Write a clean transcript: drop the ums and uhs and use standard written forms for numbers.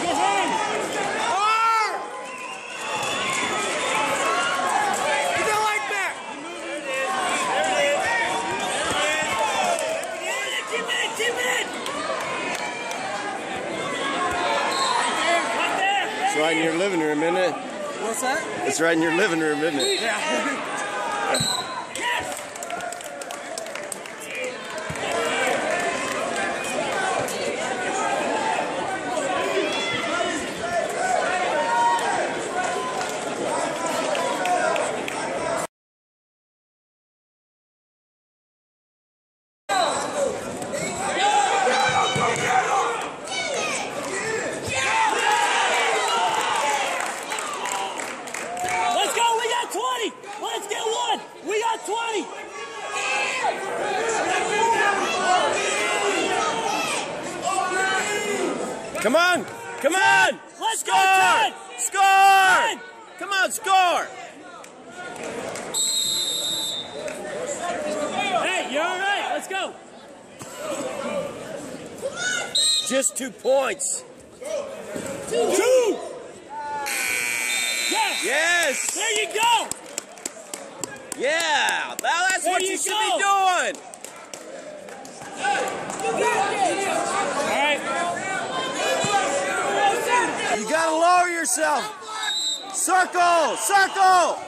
It's right in your living room, isn't it? What's that? It's right in your living room, isn't it? Yeah. Let's get one! We got 20! Come on! Come on! Let's score! Go, Score! 10. Come on, score! Hey, you're all right. Let's go. Just 2 points. Two! Yes! Yes! There you go! Yeah! That's there what you should be doing! All right. You gotta lower yourself! Circle! Circle!